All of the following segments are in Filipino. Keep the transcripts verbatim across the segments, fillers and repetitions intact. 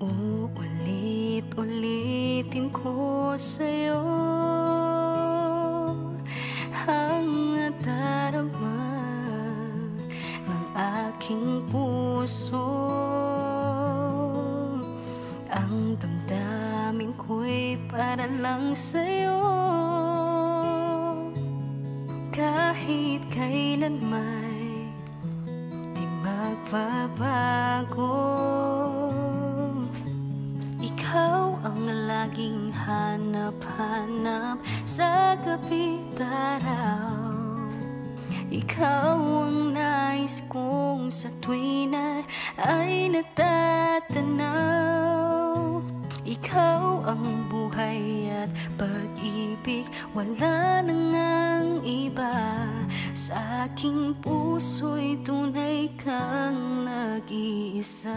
Uulit-ulitin ko sa'yo ang nadarama ng aking puso. Ang damdamin ko'y para lang sa'yo. Kahit kailan may di magbabago, ikaw ang laging hanap-hanap sa gabi't araw. Ikaw ang nais kong sa tuwina ay natatanaw. Ikaw ang buhay at pag-ibig, wala nang ang iba. Sa aking puso'y tunay kang nag-iisa.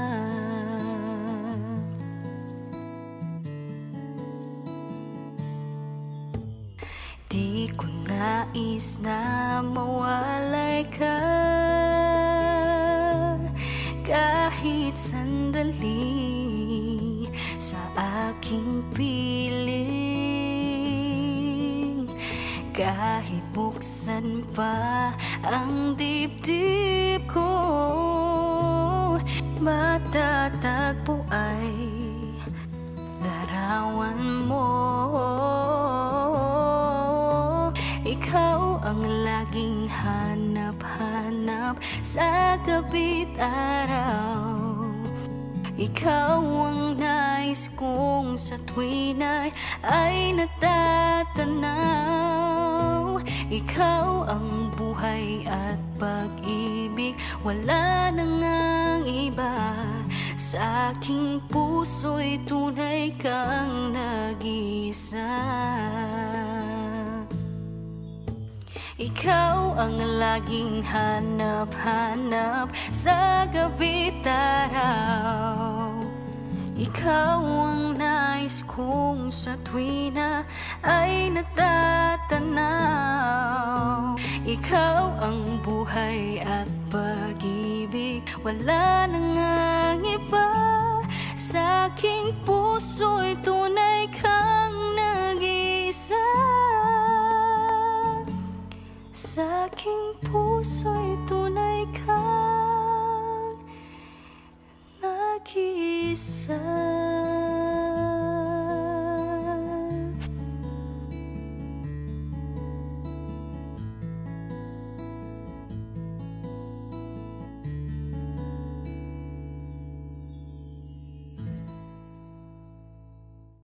Di ko nais na mawalay ka kahit sandali sa aking piling. Kahit buksan pa ang dibdib ko, matatagpo ay larawan mo. Ikaw ang laging hanap-hanap sa gabi't araw. Ikaw ang nais kong sa tuwina ay natatanaw. Ikaw ang buhay at pag-ibig, wala nang ang iba. Sa aking puso'y tunay kang nag-iisa. Ikaw ang laging hanap-hanap sa gabi't araw. Ikaw ang nais kong sa tuwina ay natatanaw. Ikaw ang buhay at pag-ibig, wala nang ang iba. Sa aking puso'y tunay kang nag-iisa. Sa aking puso'y tunay kang nag-iisa.